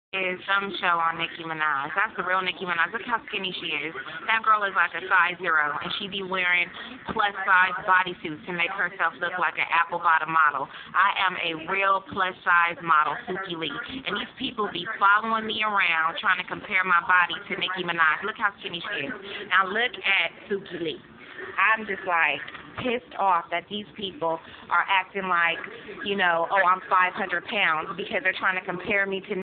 Is some show on Nicki Minaj. That's the real Nicki Minaj. Look how skinny she is. That girl is like a size 0, and she be wearing plus size bodysuits to make herself look like an apple bottom model. I am a real plus size model, Suki Lee, and these people be following me around trying to compare my body to Nicki Minaj. Look how skinny she is. Now look at Suki Lee. I'm just like pissed off that these people are acting like, oh, I'm 500 pounds because they're trying to compare me to